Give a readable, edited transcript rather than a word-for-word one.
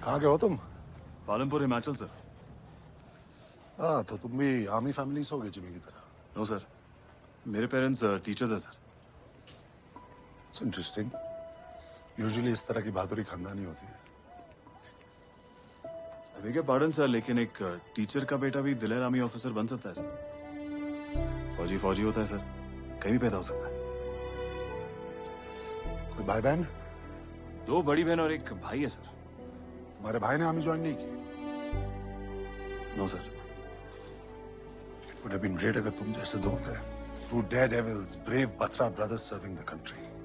कहाँ गए हो तुम? पालमपुर हिमाचल सर। हाँ, तो तुम भी आर्मी फैमिली से हो गए जिमी की तरह। नो सर, मेरे पेरेंट्स टीचर्स हैं सर। It's interesting. यूजुअली इस तरह की बहादुरी खानदानी होती है। आई बेग पार्डन सर, लेकिन एक टीचर का बेटा भी दिलेर आर्मी ऑफिसर बन सकता है सर। फौजी फौजी होता है सर, कहीं भी पैदा हो सकता है। कोई भाई बहन? 2 बड़ी बहन और एक भाई है सर। तुम्हारे भाई ने आर्मी ज्वाइन नहीं की? No sir. It would have been great अगर तुम जैसे दो होते। Two daredevils, brave Batra brothers serving the country.